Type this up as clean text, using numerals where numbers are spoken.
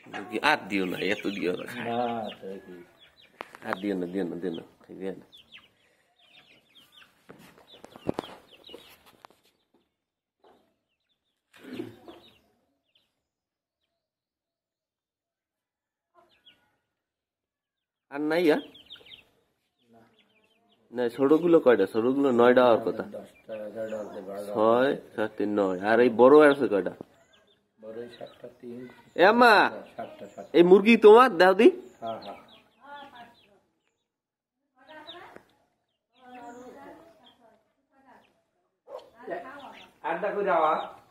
মুরগি আর দিও না, এত দিও না, আর দিও না, দিও না, দিও না, খাইবে না। আর নাই আর না, ছোটগুলো কয়টা? ছোটগুলো 9টা হওয়ার কথা। 6, 7, 9। আর এই বড় আছে কয়টা? এ মা, এই মুরগি তোমার? দাও দি। আড্ডা করে যাওয়া।